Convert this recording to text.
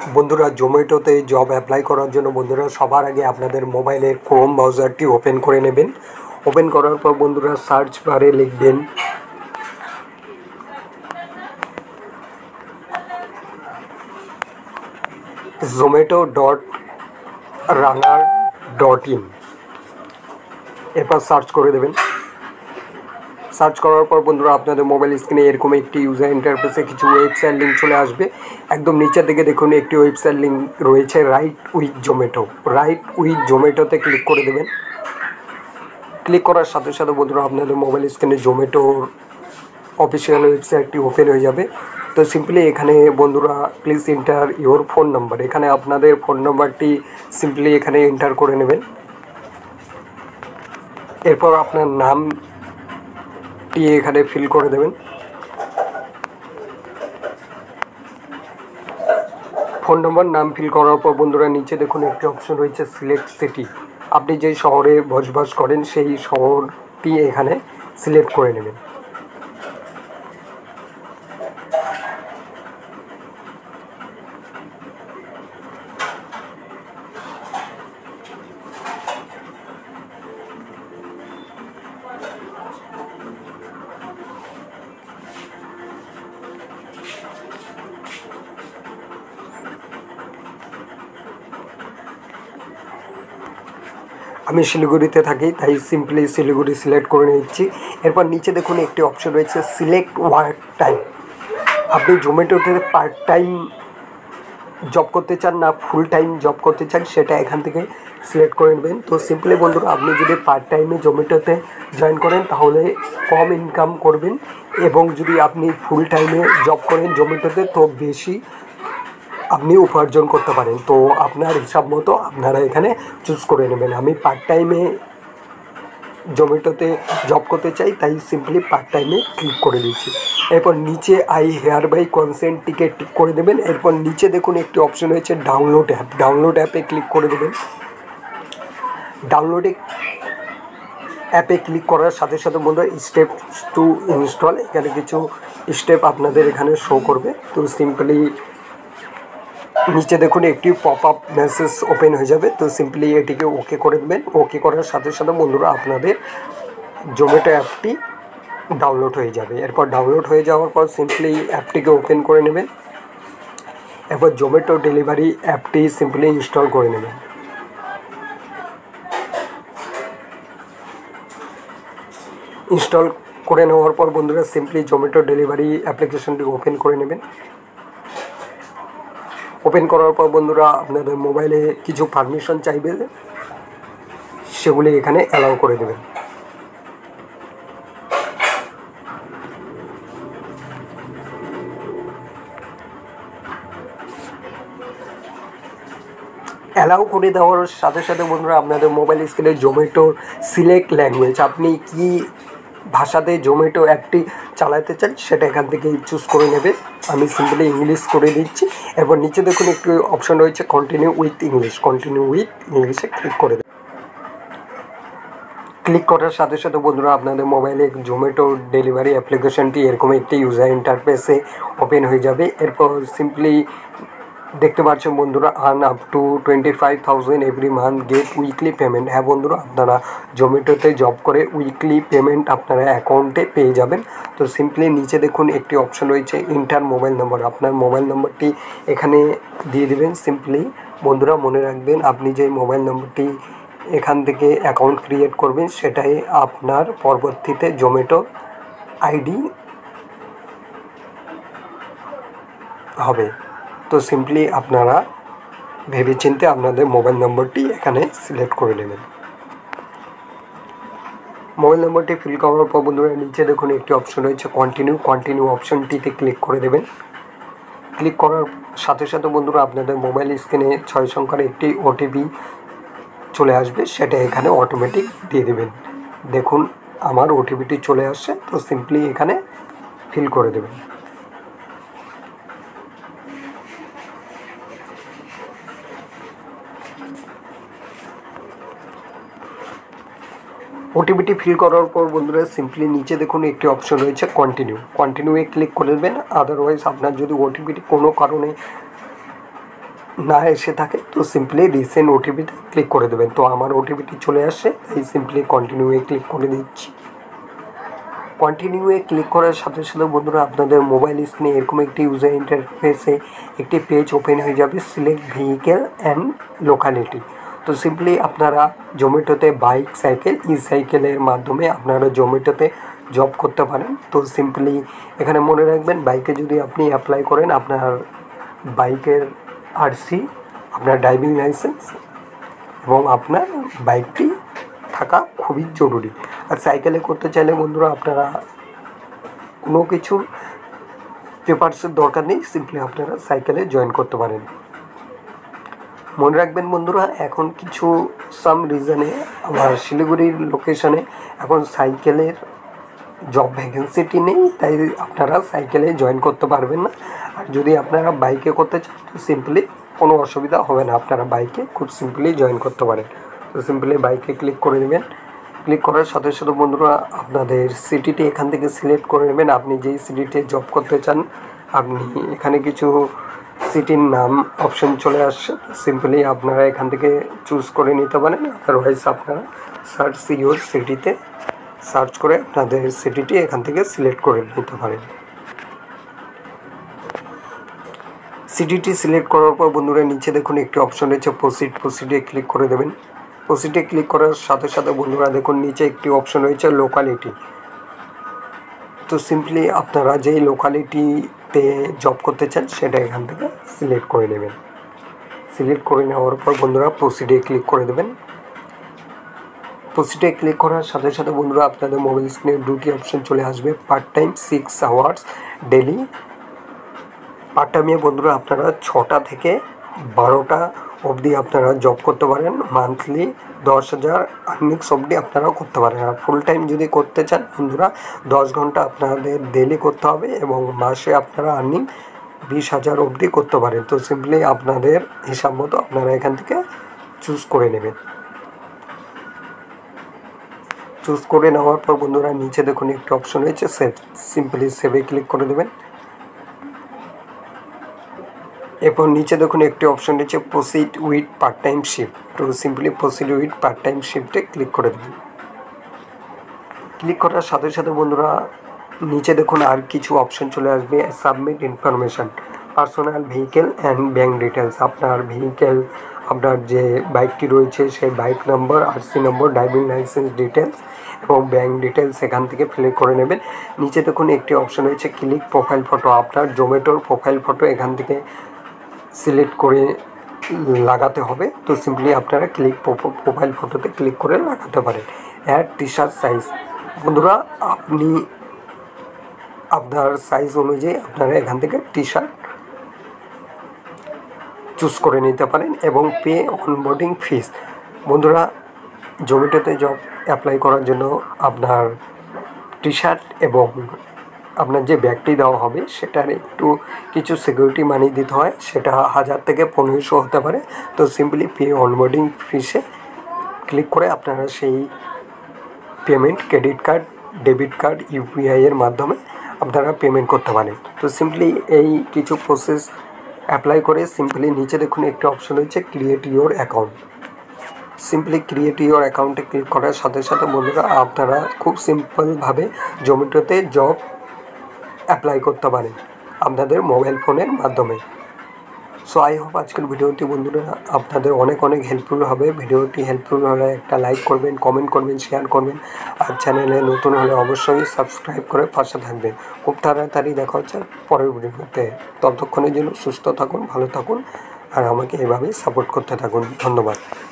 বন্ধুরা জোম্যাটোতে job apply করার জন্য বন্ধুরা সবার আগে আপনাদের মোবাইলের ক্রোম ব্রাউজারটি ওপেন করে নেবেন। ওপেন করার পর বন্ধুরা সার্চ বারে লিখবেন zomato.runner.in, এরপর সার্চ করে দেবেন। সার্চ করার পর বন্ধুরা আপনাদের মোবাইল স্ক্রিনে এরকম একটি ইউজার ইন্টারফেসে কিছু ওয়েবসাইট লিঙ্ক চলে আসবে। একদম নিচের দিকে দেখুন একটি ওয়েবসাইট লিঙ্ক রয়েছে রাইট উইথ জোম্যাটোতে ক্লিক করে দেবেন। ক্লিক করার সাথে সাথে বন্ধুরা আপনাদের মোবাইল স্ক্রিনে জোম্যাটোর অফিসিয়াল ওয়েবসাইটটি ওপেন হয়ে যাবে। তো সিম্পলি এখানে বন্ধুরা please enter your phone number, এখানে আপনাদের ফোন নাম্বারটি সিম্পলি এখানে এন্টার করে নেবেন। এরপর আপনার নামটি এখানে ফিল করে দেবেন। ফোন নম্বর নাম ফিল করার পর বন্ধুরা নিচে দেখুন একটি অপশন রয়েছে সিলেক্ট সিটি, আপনি যেই শহরে বসবাস করেন সেই শহরটি এখানে সিলেক্ট করে নেবেন। আমি শিলিগুড়িতে থাকি, তাই সিম্পলি শিলিগুড়ি সিলেক্ট করে নিচ্ছি। এরপর নিচে দেখুন একটি অপশন রয়েছে সিলেক্ট ওয়ার্ক টাইম, আপনি জোম্যাটোতে পার্ট টাইম জব করতে চান না ফুল টাইম জব করতে চান সেটা এখান থেকে সিলেক্ট করে নেবেন। তো সিম্পলি বন্ধুরা আপনি যদি পার্ট টাইমে জোম্যাটোতে জয়েন করেন তাহলে কম ইনকাম করবেন, এবং যদি আপনি ফুল টাইমে জব করেন জোম্যাটোতে তো বেশি আপনি উপার্জন করতে পারেন। তো আপনার হিসাব মতো আপনারা এখানে চুজ করে নেবেন। আমি পার্ট টাইমে জোম্যাটোতে জব করতে চাই, তাই সিম্পলি পার্ট টাইমে ক্লিক করে দিচ্ছি। এরপর নিচে আই হেয়ার বাই কনসেন্টটিকে টিক করে দেবেন। এরপর নিচে দেখুন একটি অপশন হয়েছে ডাউনলোড অ্যাপে ক্লিক করে দেবেন। ডাউনলোড অ্যাপে ক্লিক করার সাথে সাথে বন্ধুরা স্টেপ টু ইনস্টল, এখানে কিছু স্টেপ আপনাদের এখানে শো করবে। তো সিম্পলি নিচে দেখুন একটি পপ আপ মেসেজ ওপেন হয়ে যাবে। তো সিম্পলি এটিকে ওকে করে দেবেন। ওকে করার সাথে সাথে বন্ধুরা আপনাদের জোম্যাটো অ্যাপটি ডাউনলোড হয়ে যাবে। এরপর ডাউনলোড হয়ে যাওয়ার পর সিম্পলি অ্যাপটিকে ওপেন করে নেবেন। এরপর জোম্যাটো ডেলিভারি অ্যাপটি সিম্পলি ইনস্টল করে নেবেন। ইনস্টল করে নেওয়ার পর বন্ধুরা সিম্পলি জোম্যাটো ডেলিভারি অ্যাপ্লিকেশনটি ওপেন করে নেবেন। ওপেন করার পর বন্ধুরা আপনাদের মোবাইলে কিছু পারমিশন চাইবে, সেগুলি এখানে অ্যালাউ করে দেবেন। অ্যালাউ করে দেওয়ার সাথে সাথে বন্ধুরা আপনাদের মোবাইল স্ক্রিনে জোম্যাটোর সিলেক্ট ল্যাঙ্গুয়েজ, আপনি কি ভাষাতে জোম্যাটো অ্যাপটি চালাতে চান সেটা এখান থেকে চুজ করে নেবে। আমি সিম্পলি ইংলিশ করে দিচ্ছি। এরপর নিচে দেখুন একটি অপশন রয়েছে কন্টিনিউ উইথ ইংলিশে ক্লিক করে দেবেন। ক্লিক করার সাথে সাথে বন্ধুরা আপনাদের মোবাইলে জোম্যাটো ডেলিভারি অ্যাপ্লিকেশনটি এরকম একটি ইউজার ইন্টারফেসে ওপেন হয়ে যাবে। এরপর সিম্পলি দেখতে পাচ্ছেন বন্ধুরা earn up to 25,000 every month, get weekly payment. হ্যাঁ বন্ধুরা, আপনারা জোম্যাটোতে জব করে উইকলি পেমেন্ট আপনারা অ্যাকাউন্টে পেয়ে যাবেন। তো সিম্পলি নিচে দেখুন একটি অপশন রয়েছে ইন্টার মোবাইল নম্বর, আপনার মোবাইল নম্বরটি এখানে দিয়ে দেবেন। সিম্পলি বন্ধুরা মনে রাখবেন, আপনি যে মোবাইল নম্বরটি এখান থেকে অ্যাকাউন্ট ক্রিয়েট করবেন সেটাই আপনার পরবর্তীতে জোম্যাটো আইডি হবে। তো সিম্পলি আপনারা ভেবেচিন্তে আপনাদের মোবাইল নম্বরটি এখানে সিলেক্ট করে নেবেন। মোবাইল নম্বরটি ফিল করার পর বন্ধুরা নিচে দেখুন একটি অপশন রয়েছে কন্টিনিউ অপশনটিতে ক্লিক করে দেবেন। ক্লিক করার সাথে সাথে বন্ধুরা আপনাদের মোবাইল স্ক্রিনে 6 সংখ্যার একটি ওটিপি চলে আসবে, সেটা এখানে অটোমেটিক দিয়ে দেবেন। দেখুন আমার ওটিপিটি চলে আসছে। তো সিম্পলি এখানে ফিল করে দেবেন। ওটিপিটি ফিল করার পর বন্ধুরা সিম্পলি নিচে দেখুন একটি অপশন রয়েছে কন্টিনিউয়ে ক্লিক করে দেবেন। আদারওয়াইজ আপনার যদি ওটিপিটি কোনো কারণে না এসে থাকে তো সিম্পলি রিসেন্ট ওটিপিতে ক্লিক করে দেবেন। তো আমার ওটিপিটি চলে আসে, তাই সিম্পলি কন্টিনিউয়ে ক্লিক করে দিচ্ছি। কন্টিনিউয়ে ক্লিক করার সাথে সাথে বন্ধুরা আপনাদের মোবাইল স্ক্রিনে এরকম একটি ইউজার ইন্টারফেসে একটি পেজ ওপেন হয়ে যাবে, সিলেক্ট ভেহিকেল অ্যান্ড লোকালিটি। তো সিম্পলি আপনারা জোম্যাটোতে বাইক, সাইকেল, ই সাইকেলের মাধ্যমে আপনারা জোম্যাটোতে জব করতে পারেন। তো সিম্পলি এখানে মনে রাখবেন, বাইকে যদি আপনি অ্যাপ্লাই করেন আপনার বাইকের আরসি, আপনার ড্রাইভিং লাইসেন্স এবং আপনার বাইকটি থাকা খুবই জরুরি। আর সাইকেলে করতে চাইলে বন্ধুরা আপনারা কোনো কিছুর পেপারসের দরকার নেই, সিম্পলি আপনারা সাইকেলে জয়েন করতে পারেন। মনে রাখবেন বন্ধুরা, এখন কিছু সাম রিজনে আমার শিলিগুড়ির লোকেশনে এখন সাইকেলের জব ভ্যাকেন্সিটি নেই, তাই আপনারা সাইকেলে জয়েন করতে পারবেন না। আর যদি আপনারা বাইকে করতে চান তো সিম্পলি কোনো অসুবিধা হবে না, আপনারা বাইকে খুব সিম্পলি জয়েন করতে পারেন। তো সিম্পলি বাইকে ক্লিক করে নেবেন। ক্লিক করার সাথে সাথে বন্ধুরা আপনাদের সিটিটি এখান থেকে সিলেক্ট করে নেবেন। আপনি যেই সিটিতে জব করতে চান আপনি এখানে কিছু সিটির নাম অপশন চলে আসছে, সিম্পলি আপনারা এখান থেকে চুজ করে নিতে পারেন। আদারওয়াইজ আপনারা সার্চ ইউর সিটিতে সার্চ করে আপনাদের সিটিটি এখান থেকে সিলেক্ট করে নিতে পারেন। সিটিটি সিলেক্ট করার পর বন্ধুরা নিচে দেখুন একটি অপশন রয়েছে প্রসিডে ক্লিক করে দেবেন। প্রসিডে ক্লিক করার সাথে সাথে বন্ধুরা দেখুন নিচে একটি অপশন রয়েছে লোকালিটি। তো সিম্পলি আপনারা যেই লোকালিটিতে জব করতে চান সেটা এখান থেকে সিলেক্ট করে নেবেন। সিলেক্ট করে নেওয়ার পর বন্ধুরা প্রসিডে ক্লিক করে দেবেন। প্রসিডে ক্লিক করার সাথে সাথে বন্ধুরা আপনাদের মোবাইল স্ক্রিনে দুটি অপশন চলে আসবে, part time 6 hours daily. Part টাইমে বন্ধুরা আপনারা 6টা থেকে 12টা অবধি আপনারা জব করতে পারেন, মান্থলি 10,000 আর্নিংস অবধি আপনারা করতে পারেন। আর ফুল টাইম যদি করতে চান বন্ধুরা 10 ঘন্টা আপনাদের ডেলি করতে হবে এবং মাসে আপনারা আর্নিং 20,000 অবধি করতে পারেন। তো সিম্পলি আপনাদের হিসাব মতো আপনারা এখান থেকে চুজ করে নেবেন। চুজ করে নেওয়ার পর বন্ধুরা নিচে দেখুন একটি অপশন রয়েছে সেভ, সিম্পলি সেভে ক্লিক করে দেবেন। এরপর নিচে দেখুন একটি অপশন রয়েছে proceed with part time shift. তো simply proceed with part time শিফটে ক্লিক করে দেবেন। ক্লিক করার সাথে সাথে বন্ধুরা নিচে দেখুন আর কিছু অপশন চলে আসবে, submit information, personal vehicle and bank details. আপনার ভেহিকেল, আপনার যে বাইকটি রয়েছে সেই bike number, RC number, driving licence details এবং ব্যাঙ্ক ডিটেলস এখান থেকে ফিল করে নেবেন। নিচে দেখুন একটি অপশন রয়েছে ক্লিক প্রোফাইল ফটো, আপনার জোম্যাটোর প্রোফাইল ফটো এখান থেকে সিলেক্ট করে লাগাতে হবে। তো সিম্পলি আপনারা ক্লিক প্রোফাইল ফটোতে ক্লিক করে লাগাতে পারেন। অ্যাড টি শার্ট সাইজ, বন্ধুরা আপনি আপনার সাইজ অনুযায়ী আপনারা এখান থেকে টি শার্ট চুজ করে নিতে পারেন। এবং পে অনবোর্ডিং ফিস, বন্ধুরা জোম্যাটোতে জব অ্যাপ্লাই করার জন্য আপনার টি শার্ট এবং আপনার যে ব্যাগটি দেওয়া হবে সেটার একটু কিছু সিকিউরিটি মানি দিতে হয়, সেটা 1000 থেকে 1500 হতে পারে। তো সিম্পলি পে অনবোর্ডিং ফিসে ক্লিক করে আপনারা সেই payment credit card, debit card, UPI এর মাধ্যমে আপনারা পেমেন্ট করতে পারেন। তো সিম্পলি এই কিছু প্রসেস অ্যাপ্লাই করে সিম্পলি নিচে দেখুন একটি অপশন রয়েছে create your account. Simply create your অ্যাকাউন্টে ক্লিক করার সাথে সাথে বন্ধুরা আপনারা খুব সিম্পলভাবে জোম্যাটোতে জব অ্যাপ্লাই করতে পারেন আপনাদের মোবাইল ফোনের মাধ্যমে। সো আই হোপ আজকের ভিডিওটি বন্ধুরা আপনাদের অনেক অনেক হেল্পফুল হবে। ভিডিওটি হেল্পফুল হলে একটা লাইক করবেন, কমেন্ট করবেন, শেয়ার করবেন। আর চ্যানেলে নতুন হলে অবশ্যই সাবস্ক্রাইব করে পাশে থাকবেন। খুব তাড়াতাড়ি দেখা হচ্ছে পরের ভিডিওতে। ততক্ষণের জন্য সুস্থ থাকুন, ভালো থাকুন আর আমাকে এভাবেই সাপোর্ট করতে থাকুন। ধন্যবাদ।